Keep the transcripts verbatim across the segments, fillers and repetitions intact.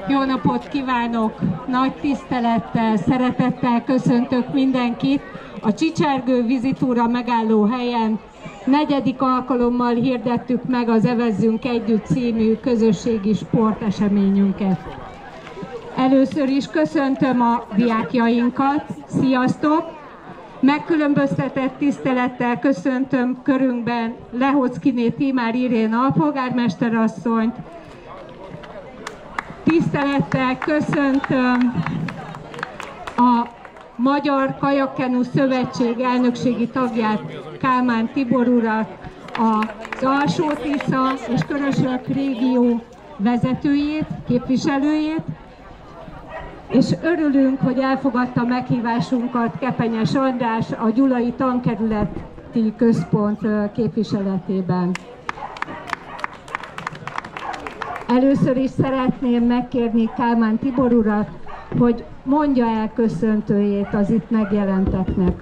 Jó napot kívánok! Nagy tisztelettel, szeretettel köszöntök mindenkit a Csicsergő vízitúra megálló helyen. Negyedik alkalommal hirdettük meg az Evezzünk Együtt című közösségi sporteseményünket. Először is köszöntöm a diákjainkat. Sziasztok! Megkülönböztetett tisztelettel köszöntöm körünkben Lehockiné Tímár Irén alpolgármesterasszonyt. Tisztelettel köszöntöm a Magyar Kajakkenu Szövetség elnökségi tagját, Kálmán Tibor urat, az Alsó-Tisza és Körösök régió vezetőjét, képviselőjét, és örülünk, hogy elfogadta meghívásunkat Kepenyes András, a Gyulai Tankerületi Központ képviseletében. Először is szeretném megkérni Kálmán Tibor urat, hogy mondja el köszöntőjét az itt megjelenteknek.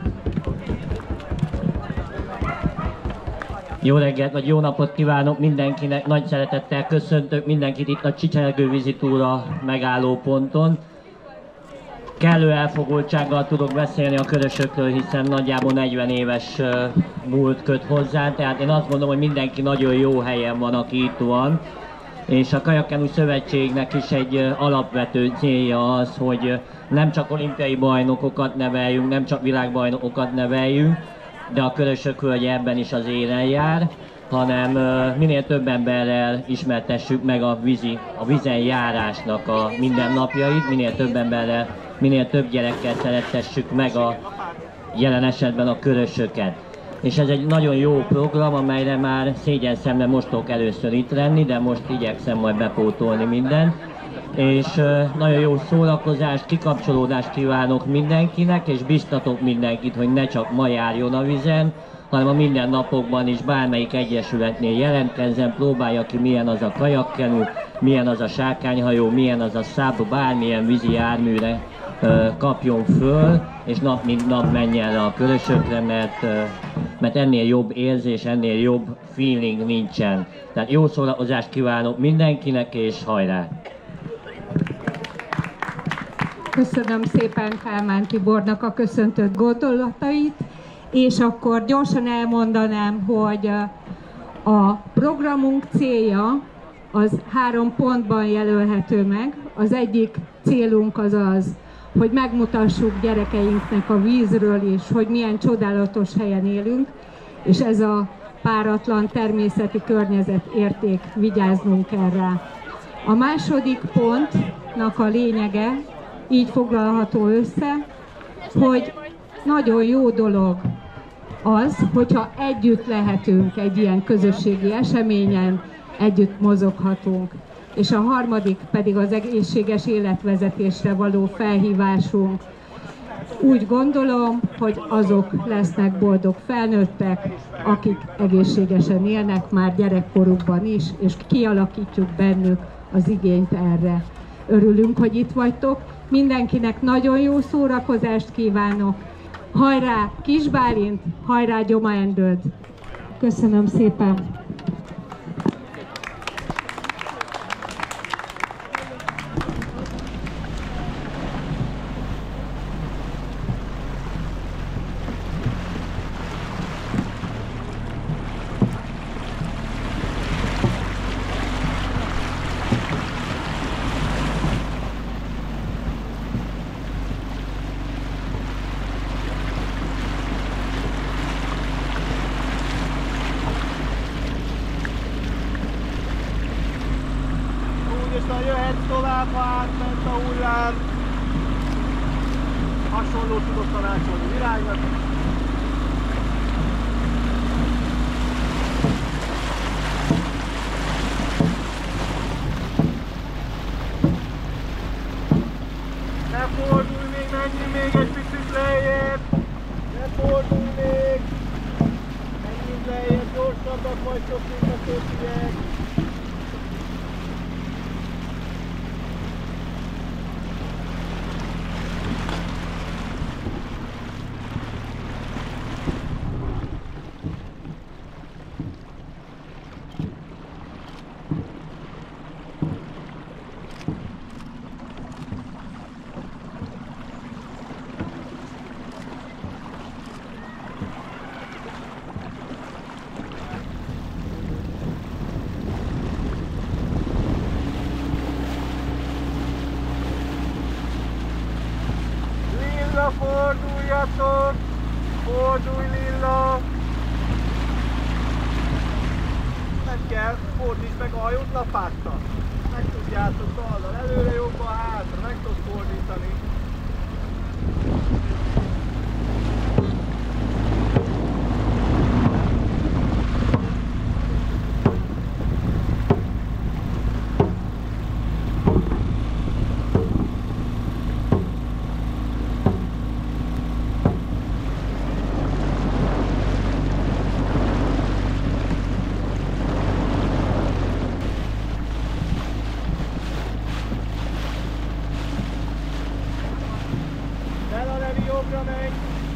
Jó reggelt, vagy jó napot kívánok mindenkinek, nagy szeretettel köszöntök mindenkit itt a Csicsergő vízitúra megállóponton. Kellő elfogultsággal tudok beszélni a Körösökről, hiszen nagyjából negyven éves múlt köt hozzá, tehát én azt mondom, hogy mindenki nagyon jó helyen van, aki itt van. És a Kajakkenu Szövetségnek is egy alapvető célja az, hogy nem csak olimpiai bajnokokat neveljünk, nem csak világbajnokokat neveljünk, de a Körösök völgye ebben is az élen jár, hanem minél több emberrel ismertessük meg a, vízi, a vízen járásnak a mindennapjait, minél több emberrel, minél több gyerekkel szerettessük meg a jelen esetben a Körösöket. És ez egy nagyon jó program, amelyre már szégyen szemre most tudok először itt lenni, de most igyekszem majd bepótolni mindent. És nagyon jó szórakozást, kikapcsolódást kívánok mindenkinek, és biztatok mindenkit, hogy ne csak ma járjon a vízen, hanem a mindennapokban is bármelyik egyesületnél jelentkezzen, próbálja ki, milyen az a kajakkenu, milyen az a sárkányhajó, milyen az a száb, bármilyen vízi járműre kapjon föl, és nap mint nap menjen le a Körösökre, mert, mert ennél jobb érzés, ennél jobb feeling nincsen. Tehát jó szórakozást kívánok mindenkinek, és hajrá! Köszönöm szépen Kálmán Tibornak a köszöntött gondolatait, és akkor gyorsan elmondanám, hogy a programunk célja az három pontban jelölhető meg. Az egyik célunk az az, hogy megmutassuk gyerekeinknek a vízről is, hogy milyen csodálatos helyen élünk, és ez a páratlan természeti környezet érték, vigyáznunk kell rá. A második pontnak a lényege így foglalható össze, hogy nagyon jó dolog az, hogyha együtt lehetünk egy ilyen közösségi eseményen, együtt mozoghatunk. És a harmadik pedig az egészséges életvezetésre való felhívásunk. Úgy gondolom, hogy azok lesznek boldog felnőttek, akik egészségesen élnek már gyerekkorukban is, és kialakítjuk bennük az igényt erre. Örülünk, hogy itt vagytok. Mindenkinek nagyon jó szórakozást kívánok. Hajrá Kis Bálint, hajrá Gyoma Endőd! Köszönöm szépen! Jöhetsz tovább, ha átment a hullám. Hasonló tudok tanácsolni virágnak. Ne fordulj még, menjünk még egy picit lejjebb. Ne fordulj még. Menjünk lejjebb, gyorsabbak vagytok, mint a többiek. forduljatok! Fordulj, Lilla! Nem kell, fordítsd meg a hajót lapáttal. Meg tudjátok oldal, előre, jobbra, hátra, meg tudsz fordítani. Jobbra megy!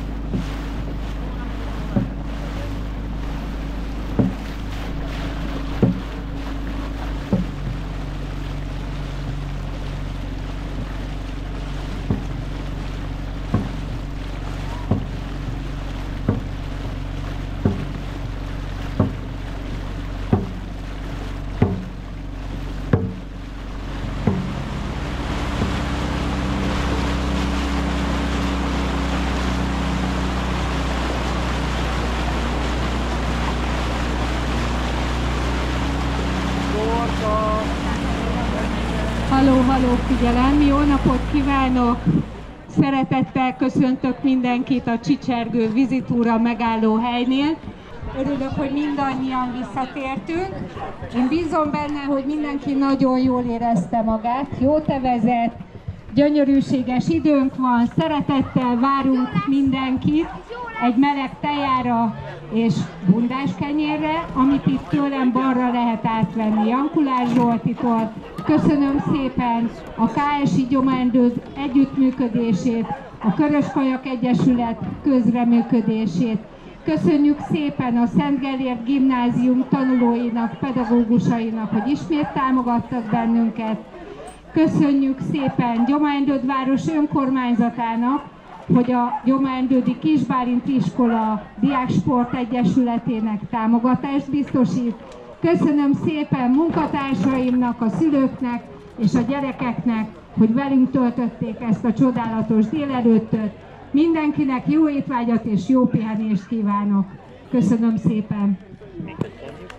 Halló, halló, figyelem! Jó napot kívánok! Szeretettel köszöntök mindenkit a Csicsergő vízitúra megálló helynél. Örülök, hogy mindannyian visszatértünk. Én bízom benne, hogy mindenki nagyon jól érezte magát, jót evezett, gyönyörűséges időnk van, szeretettel várunk mindenkit egy meleg tejára és bundás kenyérre, amit itt tőlem balra lehet átvenni Jankulás Zsoltitól. Köszönöm szépen a ká es i Gyománydőd együttműködését, a Köröskajak Egyesület közreműködését. Köszönjük szépen a Szent Gellért Gimnázium tanulóinak, pedagógusainak, hogy ismét támogattak bennünket. Köszönjük szépen Gyománydőd város önkormányzatának, hogy a Gyománydődi Kisbálint Iskola Diáksport Egyesületének támogatást biztosít. Köszönöm szépen munkatársaimnak, a szülőknek és a gyerekeknek, hogy velünk töltötték ezt a csodálatos délelőttöt. Mindenkinek jó étvágyat és jó pihenést kívánok. Köszönöm szépen!